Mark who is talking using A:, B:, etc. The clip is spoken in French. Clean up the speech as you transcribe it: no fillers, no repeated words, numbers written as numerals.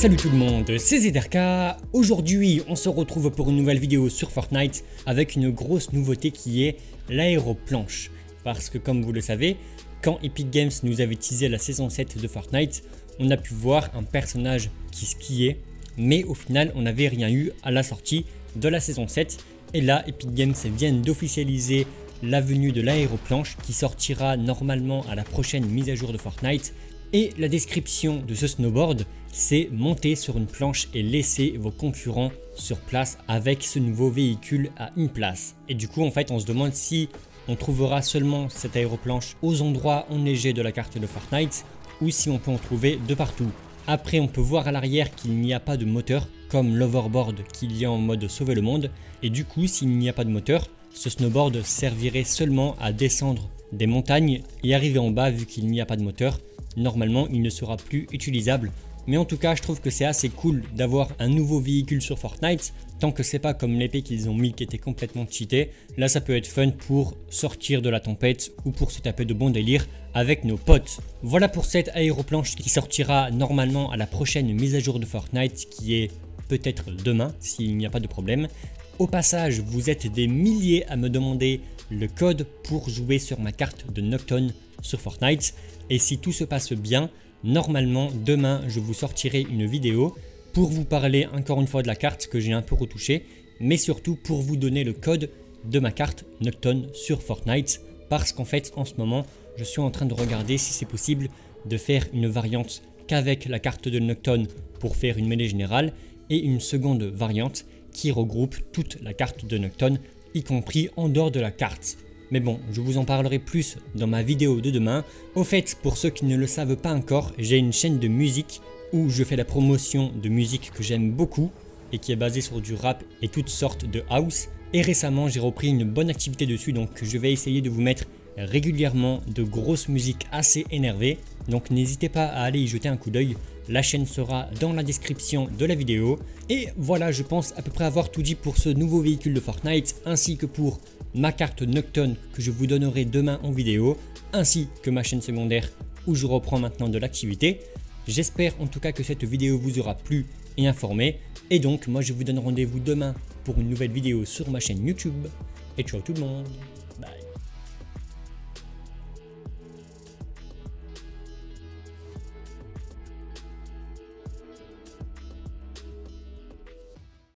A: Salut tout le monde, c'est ZRK. Aujourd'hui on se retrouve pour une nouvelle vidéo sur Fortnite avec une grosse nouveauté qui est l'aéroplanche. Parce que comme vous le savez, quand Epic Games nous avait teasé la saison 7 de Fortnite, on a pu voir un personnage qui skiait, mais au final on n'avait rien eu à la sortie de la saison 7. Et là Epic Games viennent d'officialiser la venue de l'aéroplanche qui sortira normalement à la prochaine mise à jour de Fortnite. Et la description de ce snowboard, c'est monter sur une planche et laisser vos concurrents sur place avec ce nouveau véhicule à une place. Et du coup en fait on se demande si on trouvera seulement cette aéroplanche aux endroits enneigés de la carte de Fortnite ou si on peut en trouver de partout. Après on peut voir à l'arrière qu'il n'y a pas de moteur comme l'overboard qu'il y a en mode sauver le monde. Et du coup s'il n'y a pas de moteur, ce snowboard servirait seulement à descendre des montagnes et arriver en bas. Vu qu'il n'y a pas de moteur, normalement il ne sera plus utilisable. Mais en tout cas je trouve que c'est assez cool d'avoir un nouveau véhicule sur Fortnite. Tant que c'est pas comme l'épée qu'ils ont mis qui était complètement cheatée. Là ça peut être fun pour sortir de la tempête ou pour se taper de bons délires avec nos potes. Voilà pour cette aéroplanche qui sortira normalement à la prochaine mise à jour de Fortnite, qui est peut-être demain s'il n'y a pas de problème. Au passage, vous êtes des milliers à me demander le code pour jouer sur ma carte de Nocton sur Fortnite. Et si tout se passe bien, normalement demain je vous sortirai une vidéo pour vous parler encore une fois de la carte que j'ai un peu retouchée, mais surtout pour vous donner le code de ma carte Nocton sur Fortnite. Parce qu'en fait en ce moment je suis en train de regarder si c'est possible de faire une variante qu'avec la carte de Nocton pour faire une mêlée générale, et une seconde variante qui regroupe toute la carte de Nocton, y compris en dehors de la carte. Mais bon, je vous en parlerai plus dans ma vidéo de demain. Au fait, pour ceux qui ne le savent pas encore, j'ai une chaîne de musique où je fais la promotion de musique que j'aime beaucoup et qui est basée sur du rap et toutes sortes de house. Et récemment, j'ai repris une bonne activité dessus, donc je vais essayer de vous mettre régulièrement de grosses musiques assez énervées. Donc n'hésitez pas à aller y jeter un coup d'œil. La chaîne sera dans la description de la vidéo. Et voilà, je pense à peu près avoir tout dit pour ce nouveau véhicule de Fortnite, ainsi que pour ma carte Nocton que je vous donnerai demain en vidéo, ainsi que ma chaîne secondaire où je reprends maintenant de l'activité. J'espère en tout cas que cette vidéo vous aura plu et informé. Et donc moi je vous donne rendez-vous demain pour une nouvelle vidéo sur ma chaîne YouTube. Et ciao tout le monde!